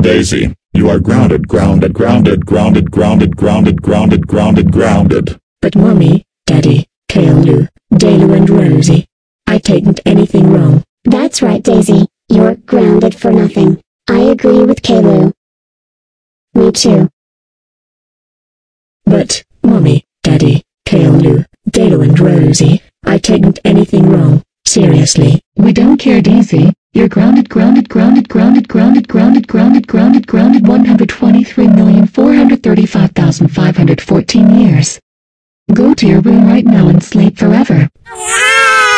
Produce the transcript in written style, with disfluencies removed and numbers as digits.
Daisy, you are grounded, grounded, grounded, grounded, grounded, grounded, grounded, grounded, grounded. But Mommy, Daddy, Caillou, Dalu and Rosie, I didn't anything wrong. That's right, Daisy, you're grounded for nothing. I agree with Caillou. Me too. But, Mommy, Daddy, Caillou, Dalu and Rosie, I didn't anything wrong. Seriously. We don't care, Daisy. You're grounded, grounded, grounded, grounded, grounded, grounded, grounded, grounded, grounded 123,435,514 years. Go to your room right now and sleep forever.